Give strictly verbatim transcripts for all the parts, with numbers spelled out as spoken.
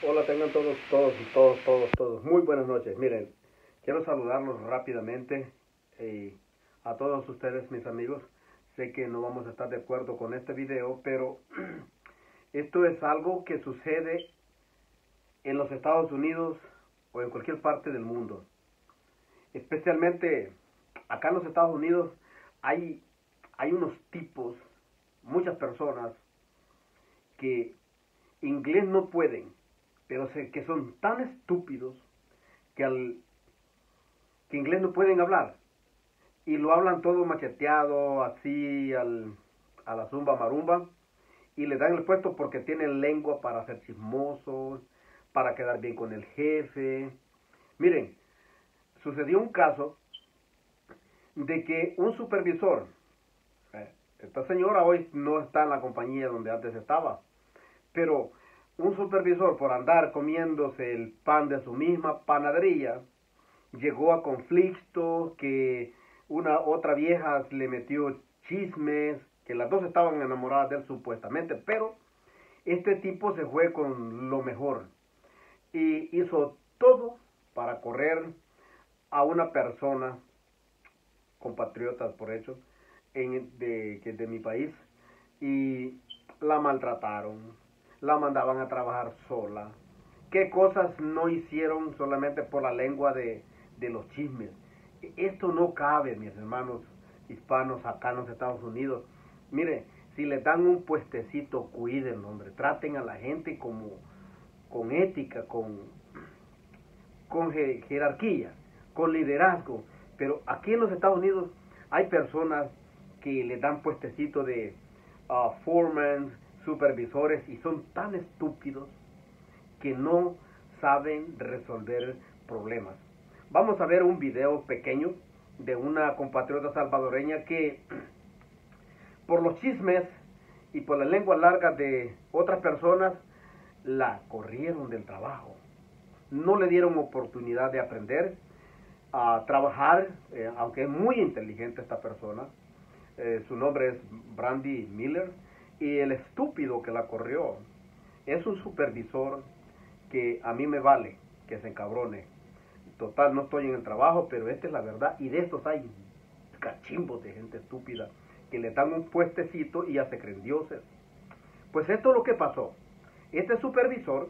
Hola, tengan todos, todos, todos, todos, todos. Muy buenas noches. Miren, quiero saludarlos rápidamente eh, a todos ustedes, mis amigos. Sé que no vamos a estar de acuerdo con este video, pero esto es algo que sucede en los Estados Unidos o en cualquier parte del mundo. Especialmente acá en los Estados Unidos hay, hay unos tipos, muchas personas que inglés no pueden, pero sé que son tan estúpidos que al que inglés no pueden hablar y lo hablan todo macheteado así al, a la zumba marumba y le dan el puesto porque tienen lengua para ser chismosos, para quedar bien con el jefe. Miren, sucedió un caso de que un supervisor, eh, esta señora hoy no está en la compañía donde antes estaba, pero un supervisor, por andar comiéndose el pan de su misma panadería, llegó a conflictos, que una otra vieja le metió chismes, que las dos estaban enamoradas de él supuestamente, pero este tipo se fue con lo mejor y hizo todo para correr a una persona, compatriotas por hecho, en, de, de mi país, y la maltrataron, la mandaban a trabajar sola. ¿Qué cosas no hicieron solamente por la lengua de, de los chismes? Esto no cabe, mis hermanos hispanos acá en los Estados Unidos. Mire, si le dan un puestecito, cuídenlo, hombre. Traten a la gente como con ética, con, con jerarquía, con liderazgo. Pero aquí en los Estados Unidos hay personas que le dan puestecito de uh, foreman, supervisores, y son tan estúpidos que no saben resolver problemas. Vamos a ver un video pequeño de una compatriota salvadoreña que por los chismes y por la lengua larga de otras personas la corrieron del trabajo. No le dieron oportunidad de aprender a trabajar, eh, aunque es muy inteligente esta persona. Eh, su nombre es Brandy Miller. Y el estúpido que la corrió es un supervisor que a mí me vale que se encabrone. Total, no estoy en el trabajo, pero esta es la verdad. Y de estos hay cachimbos de gente estúpida que le dan un puestecito y ya se creen dioses. Pues esto es lo que pasó. Este supervisor,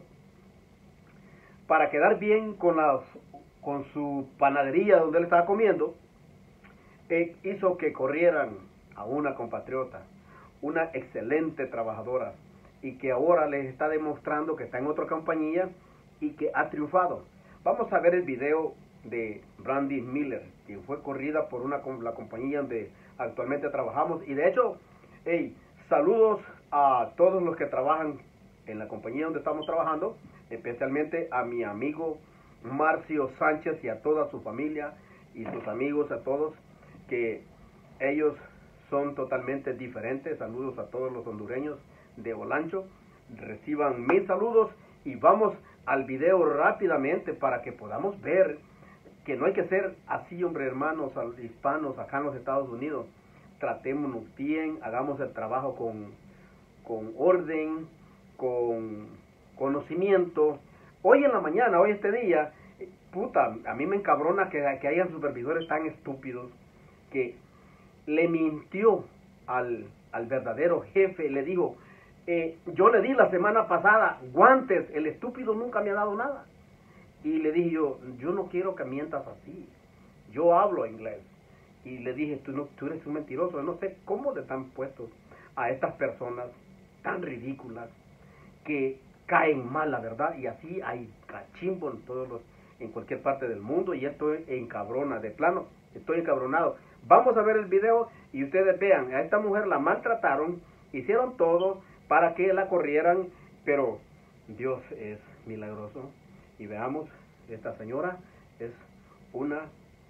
para quedar bien con, las, con su panadería donde él estaba comiendo, eh, hizo que corrieran a una compatriota, una excelente trabajadora, y que ahora les está demostrando que está en otra compañía y que ha triunfado. Vamos a ver el video de Brandy Miller, quien fue corrida por una, la compañía donde actualmente trabajamos. Y de hecho, hey, saludos a todos los que trabajan en la compañía donde estamos trabajando, especialmente a mi amigo Marcio Sánchez y a toda su familia y sus amigos, a todos, que ellos son totalmente diferentes. Saludos a todos los hondureños de Olancho. Reciban mis saludos y vamos al video rápidamente para que podamos ver que no hay que ser así, hombre, hermanos hispanos acá en los Estados Unidos. Tratémonos bien, hagamos el trabajo con, con orden, con conocimiento. Hoy en la mañana, hoy este día, puta, a mí me encabrona que, que hayan supervisores tan estúpidos que le mintió al, al verdadero jefe. Le dijo, eh, yo le di la semana pasada guantes, el estúpido nunca me ha dado nada. Y le dije yo, yo no quiero que mientas así, yo hablo inglés. Y le dije, tú, no, tú eres un mentiroso. Yo no sé cómo le están puestos a estas personas tan ridículas que caen mal, la verdad. Y así hay cachimbo en todos los, en cualquier parte del mundo, y esto encabrona, de plano, estoy encabronado. Vamos a ver el video y ustedes vean, a esta mujer la maltrataron, hicieron todo para que la corrieran, pero Dios es milagroso. Y veamos, esta señora es una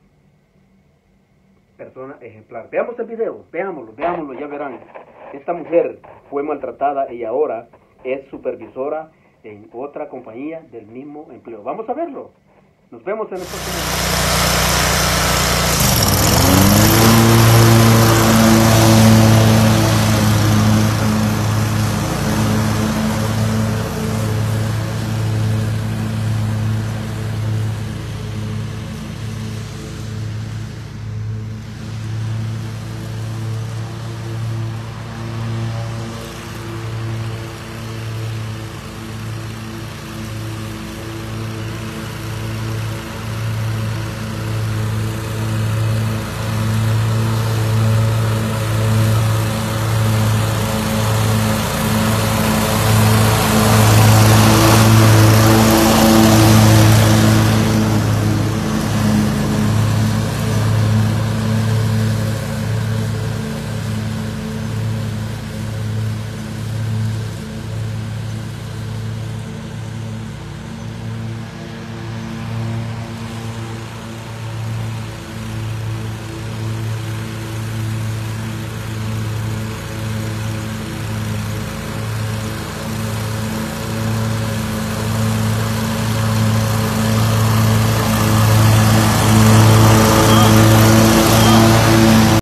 persona ejemplar. Veamos el video, veámoslo, veámoslo, ya verán. Esta mujer fue maltratada y ahora es supervisora en otra compañía del mismo empleo. Vamos a verlo. Nos vemos en el próximo video.